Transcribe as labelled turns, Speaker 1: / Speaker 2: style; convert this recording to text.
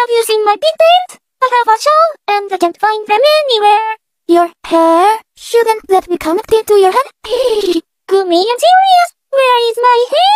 Speaker 1: you seen my pigtails? I have a shawl, and I can't find them anywhere. Your hair? Shouldn't that be connected to your head? Gumi, I'm serious. Where is my hair?